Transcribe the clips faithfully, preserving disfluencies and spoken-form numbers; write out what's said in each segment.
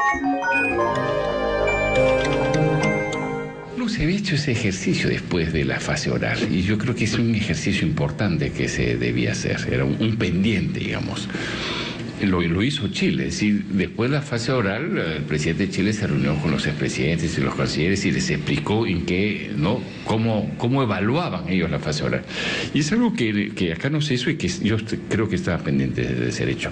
No se había hecho ese ejercicio después de la fase oral y yo creo que es un ejercicio importante que se debía hacer, era un, un pendiente, digamos. Lo, lo hizo Chile, es decir, después de la fase oral, el presidente de Chile se reunió con los expresidentes y los cancilleres y les explicó en qué, ¿no? cómo, cómo evaluaban ellos la fase oral. Y es algo que, que acá no se hizo y que yo creo que estaba pendiente de ser hecho.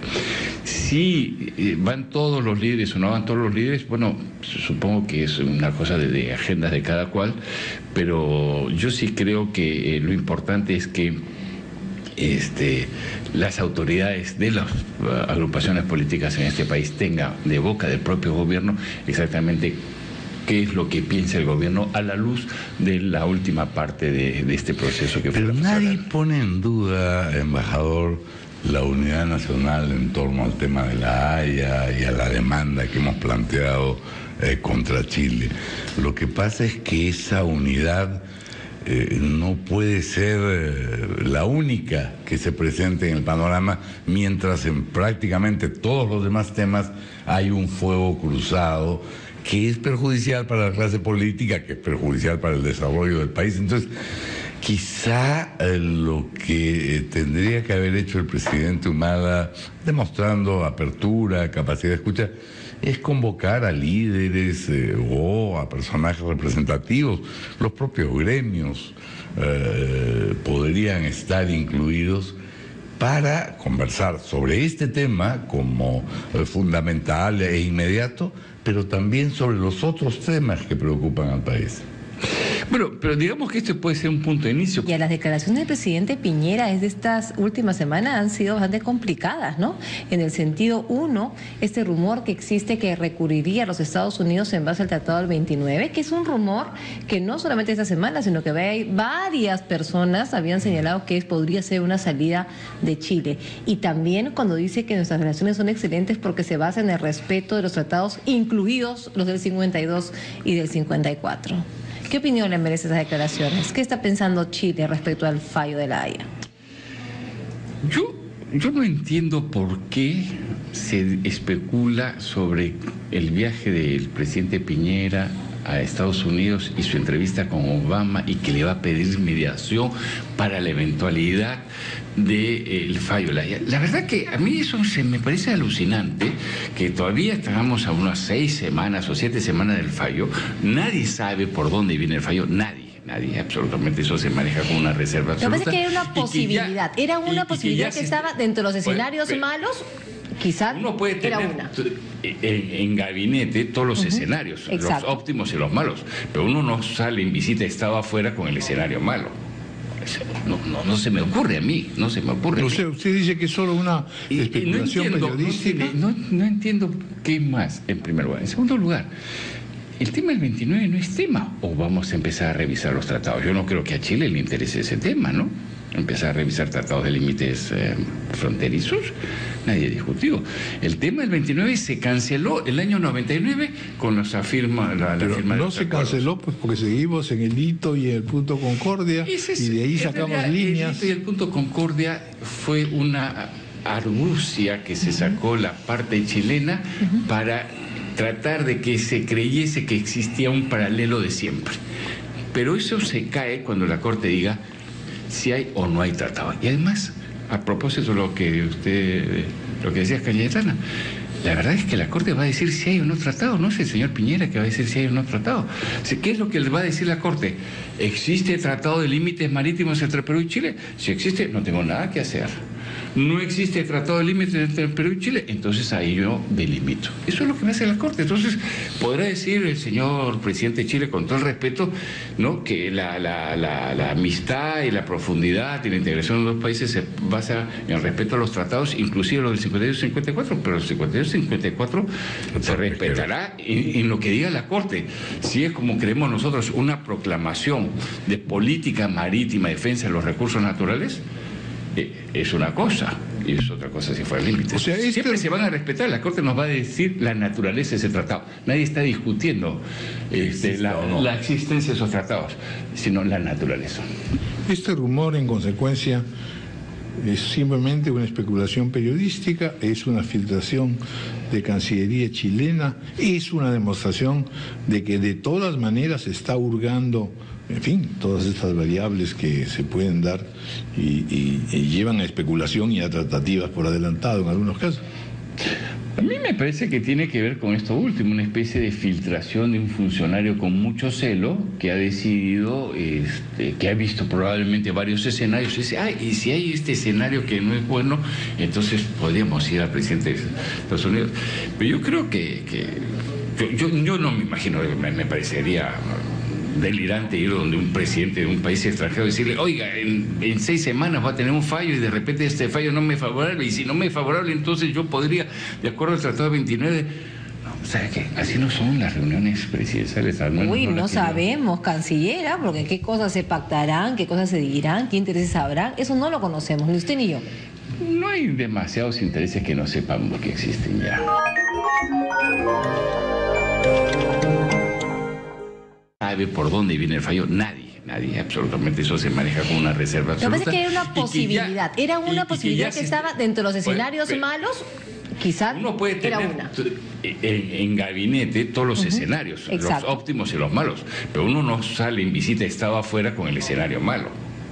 Si van todos los líderes o no van todos los líderes, bueno, supongo que es una cosa de, de agendas de cada cual, pero yo sí creo que eh, lo importante es que Este, las autoridades de las uh, agrupaciones políticas en este país tengan de boca del propio gobierno exactamente qué es lo que piensa el gobierno a la luz de la última parte de, de este proceso que fue. Pero nadie pone en duda, embajador, la unidad nacional en torno al tema de la Haya y a la demanda que hemos planteado eh, contra Chile. Lo que pasa es que esa unidad Eh, no puede ser eh, la única que se presente en el panorama, mientras en prácticamente todos los demás temas hay un fuego cruzado que es perjudicial para la clase política, que es perjudicial para el desarrollo del país. Entonces, quizá eh, lo que eh, tendría que haber hecho el presidente Humala, demostrando apertura, capacidad de escucha, es convocar a líderes eh, o a personajes representativos. Los propios gremios eh, podrían estar incluidos para conversar sobre este tema como eh, fundamental e inmediato, pero también sobre los otros temas que preocupan al país. Bueno, pero digamos que esto puede ser un punto de inicio. Y a las declaraciones del presidente Piñera es de estas últimas semanas han sido bastante complicadas, ¿no? En el sentido, uno, este rumor que existe que recurriría a los Estados Unidos en base al Tratado del veintinueve, que es un rumor que no solamente esta semana, sino que varias personas habían señalado que podría ser una salida de Chile. Y también cuando dice que nuestras relaciones son excelentes porque se basan en el respeto de los tratados, incluidos los del cincuenta y dos y del cincuenta y cuatro. ¿Qué opinión le merecen esas declaraciones? ¿Qué está pensando Chile respecto al fallo de la Haya? Yo, yo no entiendo por qué se especula sobre el viaje del presidente Piñera a Estados Unidos y su entrevista con Obama y que le va a pedir mediación para la eventualidad del de, fallo. La, la verdad que a mí eso se me parece alucinante, que todavía estamos a unas seis semanas o siete semanas del fallo. Nadie sabe por dónde viene el fallo, nadie. Nadie, absolutamente, eso se maneja con una reserva absoluta. Lo que pasa es que era una posibilidad, ya, era una y, posibilidad y que, que estaba dentro de los escenarios pues, malos. Quizás uno puede tener era una. En, en gabinete todos los uh-huh. escenarios, Exacto. los óptimos y los malos, pero uno no sale en visita de estado afuera con el escenario malo. No, no, no se me ocurre a mí, no se me ocurre. O sea, usted dice que es solo una especulación y, y no entiendo, periodística. No, no, no entiendo qué más, en primer lugar. En segundo lugar, el tema del veintinueve no es tema, o vamos a empezar a revisar los tratados. Yo no creo que a Chile le interese ese tema, ¿no? Empezar a revisar tratados de límites eh, fronterizos, nadie discutió. El tema del veintinueve se canceló el año noventa y nueve con la firma, la, la Pero firma no de los se acuerdos. Canceló pues porque seguimos en el hito y el punto Concordia es, y de ahí sacamos realidad, líneas. El hito y el punto Concordia fue una argucia que se sacó la parte chilena uh-huh. para tratar de que se creyese que existía un paralelo de siempre. Pero eso se cae cuando la Corte diga si hay o no hay tratado. Y además, a propósito de lo que usted, lo que decía Cañetana, la verdad es que la Corte va a decir si hay o no tratado, no es el señor Piñera que va a decir si hay o no tratado. ¿Qué es lo que le va a decir la Corte? ¿Existe tratado de límites marítimos entre Perú y Chile? Si existe, no tengo nada que hacer. No existe tratado de límites entre Perú y Chile, entonces ahí yo delimito. Eso es lo que me hace la Corte. Entonces, podrá decir el señor presidente de Chile, con todo el respeto, ¿no?, que la, la, la, la amistad y la profundidad y la integración de los países se basa en el respeto a los tratados, inclusive los del cincuenta y dos y cincuenta y cuatro, pero los cincuenta y dos y cincuenta y cuatro se respetará en, en lo que diga la Corte. Si es como creemos nosotros una proclamación de política marítima, defensa de los recursos naturales, es una cosa, y es otra cosa si fuera límite. O sea, este... siempre se van a respetar, la Corte nos va a decir la naturaleza de ese tratado. Nadie está discutiendo este, la, no. la existencia de esos tratados, sino la naturaleza. Este rumor, en consecuencia, es simplemente una especulación periodística, es una filtración de Cancillería chilena, es una demostración de que de todas maneras se está hurgando, en fin, todas estas variables que se pueden dar y, y, y llevan a especulación y a tratativas por adelantado en algunos casos. A mí me parece que tiene que ver con esto último, una especie de filtración de un funcionario con mucho celo que ha decidido, este, que ha visto probablemente varios escenarios, y dice, ay, y si hay este escenario que no es bueno, entonces podríamos ir al presidente de Estados Unidos. Pero yo creo que, que yo, yo, yo no me imagino, me, me parecería delirante ir donde un presidente de un país extranjero y decirle, oiga, en, en seis semanas va a tener un fallo y de repente este fallo no me es favorable, y si no me es favorable, entonces yo podría, de acuerdo al Tratado veintinueve... No, ¿sabe qué? Así no son las reuniones presidenciales. Al menos Uy, no, no sabemos, cancillera, porque qué cosas se pactarán, qué cosas se dirán, qué intereses habrán, eso no lo conocemos, ni usted ni yo. No hay demasiados intereses que no sepamos que existen ya. ¿Sabe por dónde viene el fallo? Nadie, nadie, absolutamente. Eso se maneja con una reserva absoluta. Lo que pasa es que era una posibilidad, ya, era una y, posibilidad y que, que estaba dentro de los escenarios pues, malos, quizás uno puede tener era una. En, en gabinete todos los uh-huh. escenarios, Exacto. los óptimos y los malos, pero uno no sale en visita de estado afuera con el escenario malo.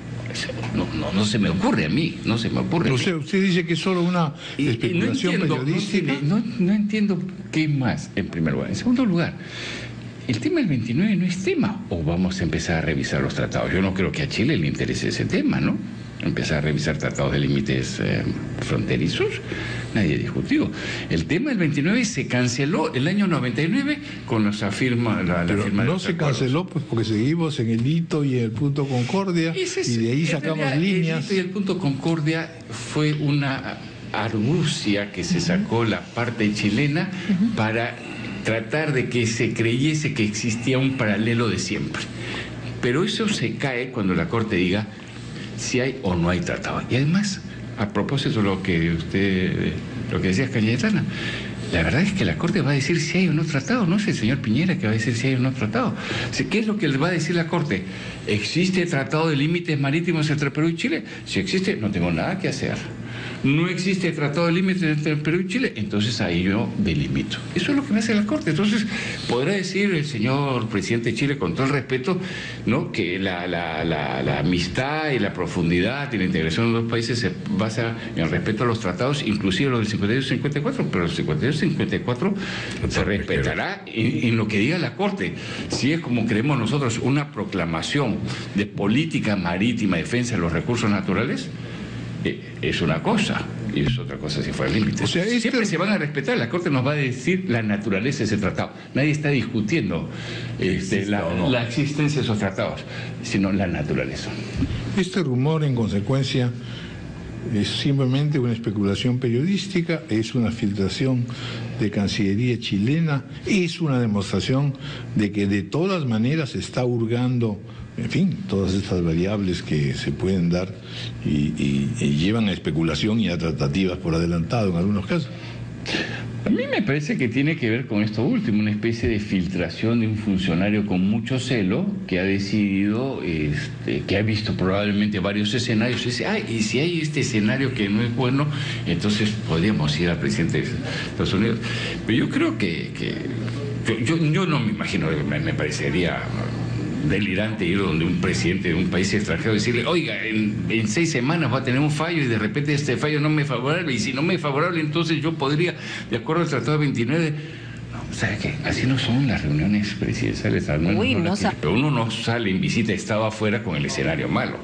No, no, no se me ocurre a mí, no se me ocurre. O sea, usted dice que es solo una especulación y, y no entiendo, periodística. No, no, no entiendo qué más, en primer lugar. En segundo lugar, el tema del veintinueve no es tema, o vamos a empezar a revisar los tratados. Yo no creo que a Chile le interese ese tema, ¿no? Empezar a revisar tratados de límites eh, fronterizos, nadie discutió. El tema del veintinueve se canceló el año noventa y nueve con la firma, la, la firma no se acuerdos. Canceló pues porque seguimos en el hito y el punto Concordia, es, y de ahí sacamos realidad, líneas. El hito y el punto Concordia fue una argucia que se sacó la parte chilena uh-huh. para tratar de que se creyese que existía un paralelo de siempre. Pero eso se cae cuando la Corte diga si hay o no hay tratado. Y además, a propósito de lo que usted, lo que decía Cañetana, la verdad es que la Corte va a decir si hay o no tratado, no es el señor Piñera que va a decir si hay o no tratado. ¿Qué es lo que le va a decir la Corte? ¿Existe tratado de límites marítimos entre Perú y Chile? Si existe, no tengo nada que hacer. No existe tratado de límites entre Perú y Chile, entonces ahí yo delimito. Eso es lo que me hace la Corte. Entonces, podrá decir el señor presidente de Chile, con todo el respeto, ¿no?, que la, la, la, la amistad y la profundidad y la integración de los países se basa en el respeto a los tratados, inclusive los del cincuenta y dos y cincuenta y cuatro, pero los cincuenta y dos y cincuenta y cuatro se respetará en, en lo que diga la Corte. Si es como creemos nosotros una proclamación de política marítima, defensa de los recursos naturales, es una cosa, y es otra cosa si fuera límite. O sea, este... siempre se van a respetar, la Corte nos va a decir la naturaleza de ese tratado. Nadie está discutiendo este, la, no. la existencia de esos tratados, sino la naturaleza. Este rumor, en consecuencia, es simplemente una especulación periodística, es una filtración de Cancillería chilena, es una demostración de que de todas maneras se está hurgando, en fin, todas estas variables que se pueden dar y, y, y llevan a especulación y a tratativas por adelantado en algunos casos. A mí me parece que tiene que ver con esto último, una especie de filtración de un funcionario con mucho celo que ha decidido, este, que ha visto probablemente varios escenarios y dice, ay, y si hay este escenario que no es bueno, entonces podríamos ir al presidente de Estados Unidos. Pero yo creo que, que yo, yo, yo no me imagino, me, me parecería delirante ir donde un presidente de un país extranjero y decirle, oiga, en, en seis semanas va a tener un fallo y de repente este fallo no me es favorable, y si no me es favorable, entonces yo podría, de acuerdo al Tratado veintinueve... No, ¿sabe qué? Así no son las reuniones presidenciales. Al menos Uy, no no pero uno no sale en visita de estado afuera con el escenario malo.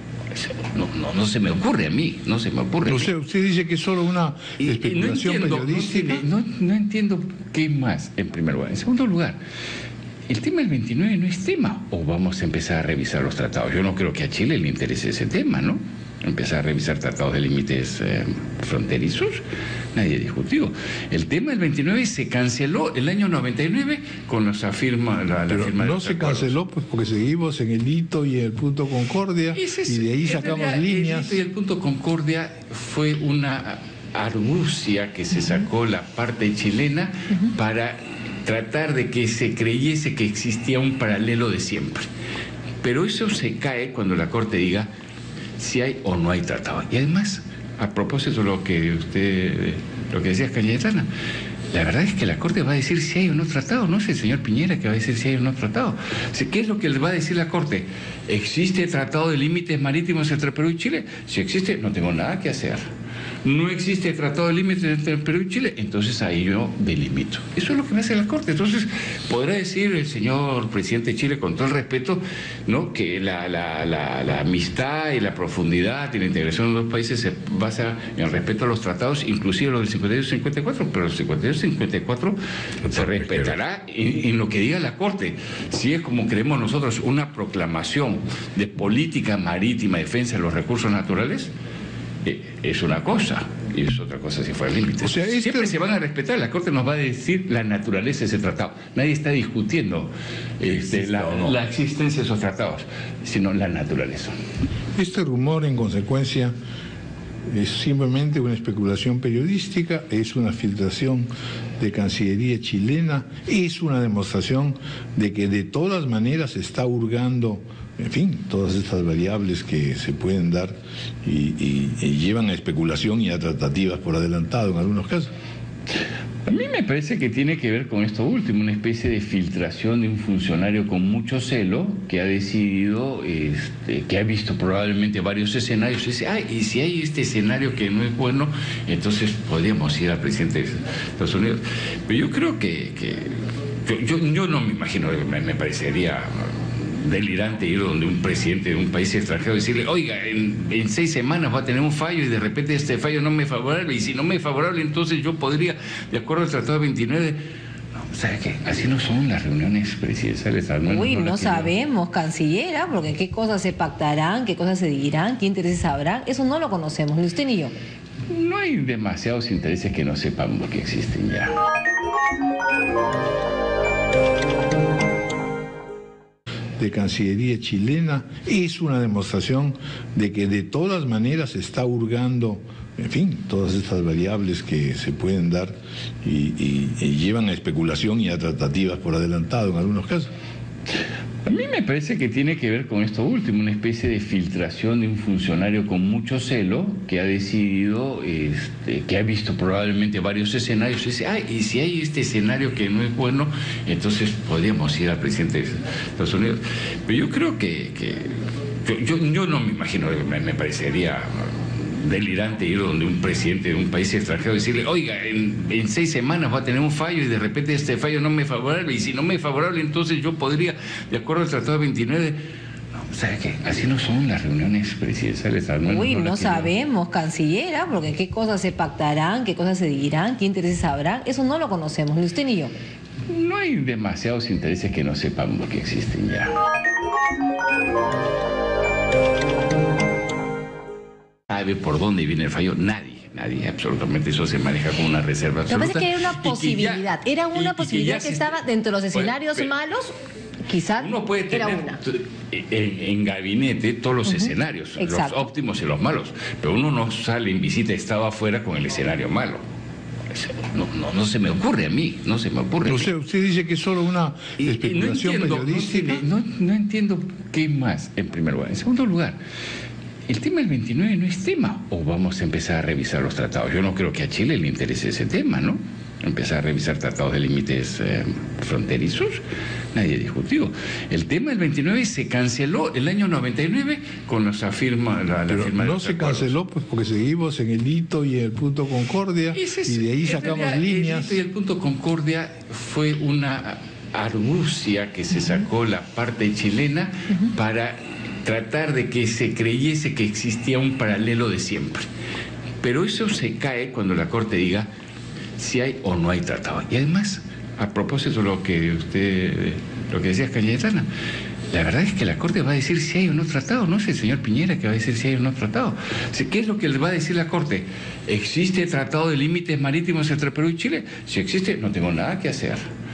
No, no, no se me ocurre a mí, no se me ocurre. O sea, usted dice que es solo una especulación y, y no entiendo, periodística. No, no, no entiendo qué más, en primer lugar. En segundo lugar, el tema del veintinueve no es tema, o vamos a empezar a revisar los tratados. Yo no creo que a Chile le interese ese tema, ¿no? Empezar a revisar tratados de límites eh, fronterizos, nadie discutió. El tema del veintinueve se canceló el año noventa y nueve con la firma, la, la firma no se acuerdos. Canceló pues porque seguimos en el hito y el punto Concordia, es, y de ahí sacamos realidad, líneas. El hito y el punto Concordia fue una argucia que se sacó la parte chilena uh-huh. para tratar de que se creyese que existía un paralelo de siempre. Pero eso se cae cuando la Corte diga si hay o no hay tratado. Y además, a propósito de lo que usted, lo que decía Cañetana, la verdad es que la Corte va a decir si hay o no tratado, no es el señor Piñera que va a decir si hay o no tratado. ¿Qué es lo que le va a decir la Corte? ¿Existe tratado de límites marítimos entre Perú y Chile? Si existe, no tengo nada que hacer. No existe tratado de límites entre Perú y Chile, entonces ahí yo delimito. Eso es lo que me hace la Corte. Entonces, podrá decir el señor presidente de Chile, con todo el respeto, ¿no?, que la, la, la, la amistad y la profundidad y la integración de los países se basa en el respeto a los tratados, inclusive los del cincuenta y dos y cincuenta y cuatro, pero los cincuenta y dos y cincuenta y cuatro se respetará en, en lo que diga la Corte. Si es como creemos nosotros una proclamación de política marítima, defensa de los recursos naturales, es una cosa, y es otra cosa si fuera límite. O sea, este... siempre se van a respetar. La Corte nos va a decir la naturaleza de ese tratado. Nadie está discutiendo este, la, no, no. la existencia de esos tratados, sino la naturaleza. Este rumor, en consecuencia, es simplemente una especulación periodística, es una filtración de Cancillería chilena, es una demostración de que de todas maneras se está hurgando, en fin, todas estas variables que se pueden dar y, y, y llevan a especulación y a tratativas por adelantado en algunos casos. A mí me parece que tiene que ver con esto último, una especie de filtración de un funcionario con mucho celo que ha decidido, este, que ha visto probablemente varios escenarios, y dice, ay, y si hay este escenario que no es bueno, entonces podríamos ir al presidente de Estados Unidos. Pero yo creo que, que yo, yo, yo no me imagino, me, me parecería delirante ir donde un presidente de un país extranjero y decirle, oiga, en, en seis semanas va a tener un fallo y de repente este fallo no me es favorable, y si no me es favorable, entonces yo podría, de acuerdo al Tratado veintinueve... No, ¿sabe qué? Así no son las reuniones presidenciales. Al menos Uy, no, no sabemos, cancillera, porque qué cosas se pactarán, qué cosas se dirán, qué intereses habrán, eso no lo conocemos, ni usted ni yo. No hay demasiados intereses que no sepamos que existen ya. De Cancillería chilena, es una demostración de que de todas maneras se está hurgando, en fin, todas estas variables que se pueden dar y, y, y llevan a especulación y a tratativas por adelantado en algunos casos. A mí me parece que tiene que ver con esto último, una especie de filtración de un funcionario con mucho celo que ha decidido, este, que ha visto probablemente varios escenarios, y dice, ay, y si hay este escenario que no es bueno, entonces podríamos ir al presidente de Estados Unidos. Pero yo creo que, que yo, yo, yo no me imagino, me, me parecería delirante ir donde un presidente de un país extranjero y decirle, oiga, en, en seis semanas va a tener un fallo y de repente este fallo no me es favorable, y si no me es favorable, entonces yo podría, de acuerdo al Tratado veintinueve... No, ¿sabe qué? Así no son las reuniones presidenciales. Al menos Uy, no, no sabemos, cancillera, porque qué cosas se pactarán, qué cosas se dirán, qué intereses habrán, eso no lo conocemos, ni usted ni yo. No hay demasiados intereses que no sepamos que existen ya. ¿Sabe por dónde viene el fallo? Nadie, nadie, absolutamente. Eso se maneja con una reserva absoluta. Lo que pasa es que era una posibilidad, ya, era una posibilidad que, que estaba dentro de los escenarios pues, malos, quizás uno puede tener era una. En, en gabinete todos los uh-huh. escenarios, Exacto. los óptimos y los malos, pero uno no sale en visita de estado afuera con el escenario malo. No, no, no se me ocurre a mí, no se me ocurre. O sea, usted dice que es solo una especulación y, y no entiendo, periodística. No, no, no entiendo qué más, en primer lugar. En segundo lugar, el tema del veintinueve no es tema, o vamos a empezar a revisar los tratados. Yo no creo que a Chile le interese ese tema, ¿no? Empezar a revisar tratados de límites eh, fronterizos, nadie discutió. El tema del veintinueve se canceló el año noventa y nueve con la firma, la, la firma no se acuerdos. Canceló pues porque seguimos en el hito y el punto concordia, es, y de ahí sacamos realidad, líneas. El hito y el punto concordia fue una argucia que se sacó la parte chilena uh-huh. para tratar de que se creyese que existía un paralelo de siempre. Pero eso se cae cuando la Corte diga si hay o no hay tratado. Y además, a propósito de lo que usted, lo que decía Cañetana, la verdad es que la Corte va a decir si hay o no tratado, no es el señor Piñera que va a decir si hay o no tratado. ¿Qué es lo que le va a decir la Corte? ¿Existe tratado de límites marítimos entre Perú y Chile? Si existe, no tengo nada que hacer.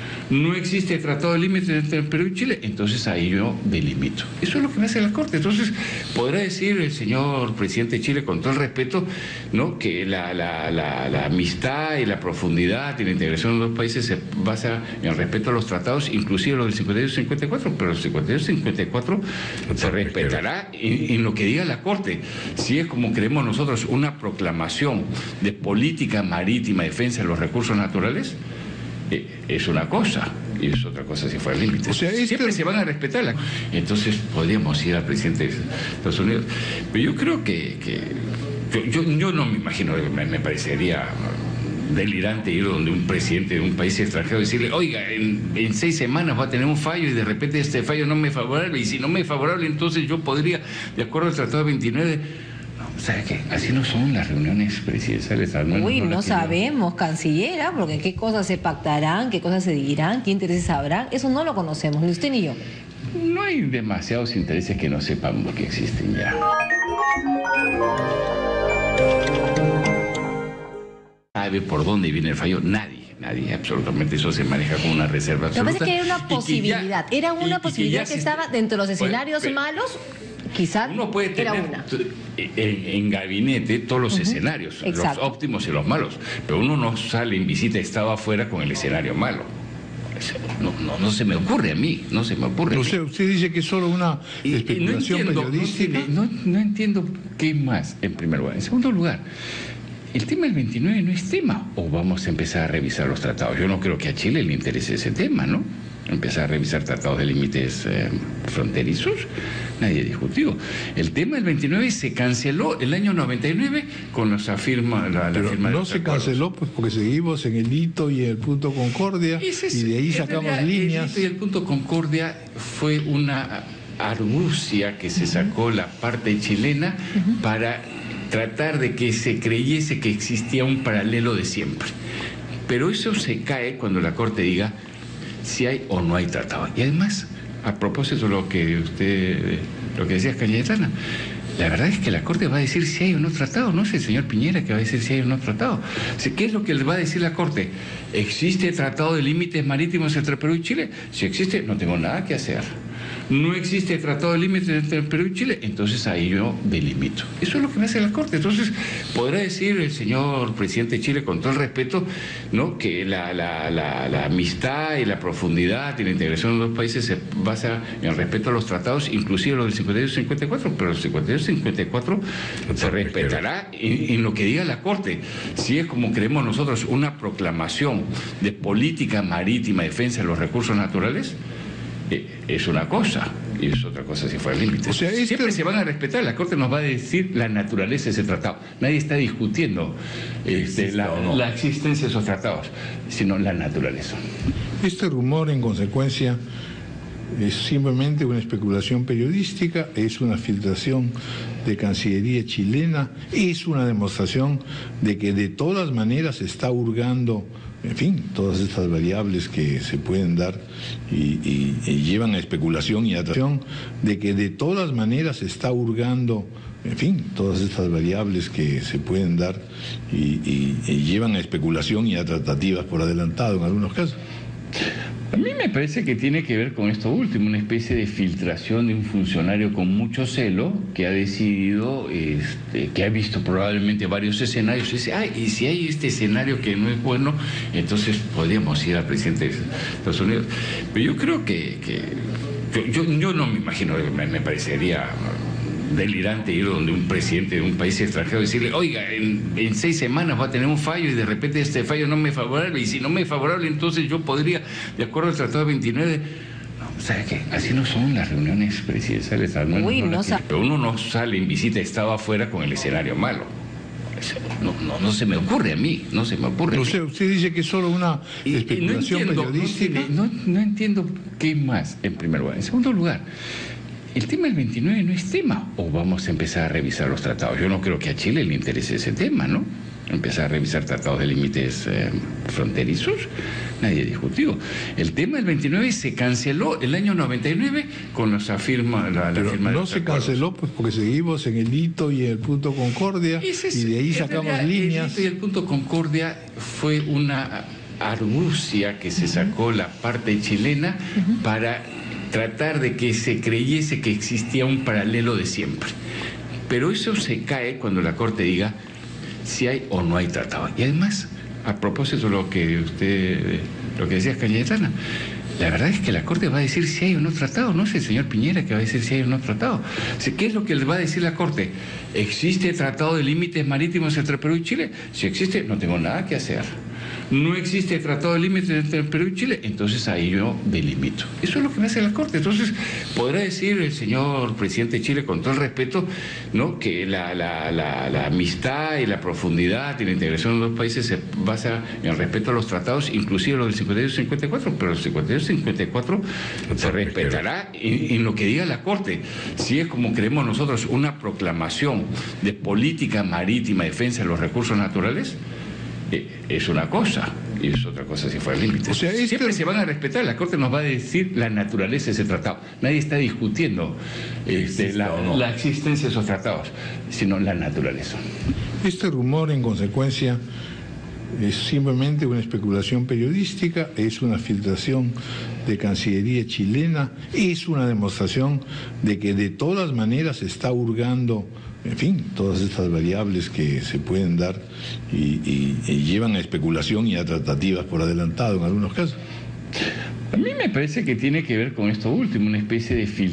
No existe tratado de límites entre Perú y Chile, entonces ahí yo delimito. Eso es lo que me hace la Corte. Entonces, podrá decir el señor presidente de Chile, con todo el respeto, ¿no?, que la, la, la, la amistad y la profundidad y la integración de los países se basa en el respeto a los tratados, inclusive los del cincuenta y dos y cincuenta y cuatro, pero los cincuenta y dos y cincuenta y cuatro se respetará en, en lo que diga la Corte. Si es como creemos nosotros una proclamación de política marítima, defensa de los recursos naturales, eh, es una cosa, y es otra cosa si fuera límite. O sea, este... siempre se van a respetar. La... Entonces podríamos ir al presidente de Estados Unidos. Pero yo creo que, que yo, yo, yo no me imagino, me, me parecería delirante ir donde un presidente de un país extranjero y decirle, oiga, en, en seis semanas va a tener un fallo y de repente este fallo no me es favorable, y si no me es favorable, entonces yo podría, de acuerdo al Tratado veintinueve... ¿Sabe qué? Así no son las reuniones presidenciales. No, Uy, no, no sabemos, cancillera, porque qué cosas se pactarán, qué cosas se dirán, qué intereses habrán, eso no lo conocemos, ni usted ni yo. No hay demasiados intereses que no sepamos que existen ya. ¿Sabe por dónde viene el fallo? Nadie. Nadie, absolutamente, eso se maneja como una reserva absoluta. Lo que pasa es que era una posibilidad, ya, era una posibilidad que, que, que estaba dentro de los escenarios pues, pero, malos. Quizás uno puede tener era una. En, en gabinete todos los uh-huh. escenarios, Exacto. los óptimos y los malos, pero uno no sale en visita de estado afuera con el escenario malo. No, no, no se me ocurre a mí, no se me ocurre. No sé, usted dice que es solo una especulación y, y no entiendo, periodística. No, no entiendo qué más, en primer lugar. En segundo lugar, el tema del veintinueve no es tema, o vamos a empezar a revisar los tratados. Yo no creo que a Chile le interese ese tema, ¿no? Empezar a revisar tratados de límites eh, fronterizos, nadie discutió. El tema del veintinueve se canceló el año noventa y nueve con la firma, la, la firma no se acuerdos. Canceló pues porque seguimos en el hito y el punto Concordia, es, y de ahí sacamos realidad, líneas. El hito y el punto Concordia fue una argucia que se sacó la parte chilena uh-huh. para tratar de que se creyese que existía un paralelo de siempre. Pero eso se cae cuando la Corte diga si hay o no hay tratado. Y además, a propósito de lo que usted, lo que decía Cañetana, la verdad es que la Corte va a decir si hay o no tratado, no es el señor Piñera que va a decir si hay o no tratado. ¿Qué es lo que le va a decir la Corte? ¿Existe tratado de límites marítimos entre Perú y Chile? Si existe, no tengo nada que hacer. No existe tratado de límites entre Perú y Chile, entonces ahí yo delimito. Eso es lo que me hace la Corte. Entonces, podrá decir el señor presidente de Chile, con todo el respeto, ¿no?, que la, la, la, la amistad y la profundidad y la integración de los países se basa en el respeto a los tratados, inclusive los del cincuenta y dos y cincuenta y cuatro, pero los cincuenta y dos y cincuenta y cuatro se respetará en, en lo que diga la Corte. Si es como creemos nosotros una proclamación de política marítima, defensa de los recursos naturales, es una cosa, y es otra cosa si fuera límite. O sea, este... siempre se van a respetar. La Corte nos va a decir la naturaleza de ese tratado. Nadie está discutiendo este, la, no. la existencia de esos tratados, sino la naturaleza. Este rumor, en consecuencia, es simplemente una especulación periodística, es una filtración de Cancillería chilena, es una demostración de que de todas maneras se está hurgando, en fin, todas estas variables que se pueden dar y, y, y llevan a especulación y atracción, de que de todas maneras se está hurgando, en fin, todas estas variables que se pueden dar y, y, y llevan a especulación y a tratativas por adelantado en algunos casos. A mí me parece que tiene que ver con esto último, una especie de filtración de un funcionario con mucho celo que ha decidido, este, que ha visto probablemente varios escenarios, y dice, ay, y si hay este escenario que no es bueno, entonces podríamos ir al presidente de Estados Unidos. Pero yo creo que, que yo, yo, yo no me imagino, me, me parecería delirante ir donde un presidente de un país extranjero y decirle, oiga, en, en seis semanas va a tener un fallo y de repente este fallo no me es favorable, y si no me es favorable, entonces yo podría, de acuerdo al Tratado veintinueve... ¿Sabe qué? Así no son las reuniones presidenciales. No, Uy, no, no pero uno no sale en visita de estado afuera con el escenario malo. No, no, no se me ocurre a mí, no se me ocurre. No sé, usted dice que es solo una especulación y, y no entiendo, periodística. No, no, no entiendo qué más, en primer lugar. En segundo lugar, el tema del veintinueve no es tema, o vamos a empezar a revisar los tratados. Yo no creo que a Chile le interese ese tema, ¿no? Empezar a revisar tratados de límites eh, fronterizos, nadie discutió. El tema del veintinueve se canceló el año noventa y nueve con la firma, la, la firma no se acuerdos. Canceló pues porque seguimos en el hito y el punto Concordia, es, y de ahí sacamos realidad, líneas. El hito y el punto Concordia fue una argucia que se sacó la parte chilena para tratar de que se creyese que existía un paralelo de siempre. Pero eso se cae cuando la Corte diga si hay o no hay tratado. Y además, a propósito de lo que usted, lo que decía Cañetana, la verdad es que la Corte va a decir si hay o no tratado, no es el señor Piñera que va a decir si hay o no tratado. ¿Qué es lo que les va a decir la Corte? ¿Existe tratado de límites marítimos entre Perú y Chile? Si existe, no tengo nada que hacer. No existe tratado de límites entre Perú y Chile, entonces ahí yo delimito. Eso es lo que me hace la Corte. Entonces, podrá decir el señor presidente de Chile, con todo el respeto, ¿no?, que la, la, la, la amistad y la profundidad y la integración de los países se basa en el respeto a los tratados, inclusive los del cincuenta y dos y cincuenta y cuatro, pero los cincuenta y dos y cincuenta y cuatro se respetará en, en lo que diga la Corte. Si es como creemos nosotros una proclamación de política marítima, defensa de los recursos naturales, es una cosa, y es otra cosa si fuera límite. O sea, esto... siempre se van a respetar. La Corte nos va a decir la naturaleza de ese tratado. Nadie está discutiendo este, la, no, no. la existencia de esos tratados, sino la naturaleza. Este rumor, en consecuencia, es simplemente una especulación periodística, es una filtración de Cancillería chilena, es una demostración de que de todas maneras se está hurgando, en fin, todas estas variables que se pueden dar y, y, y llevan a especulación y a tratativas por adelantado en algunos casos. A mí me parece que tiene que ver con esto último, una especie de filtración.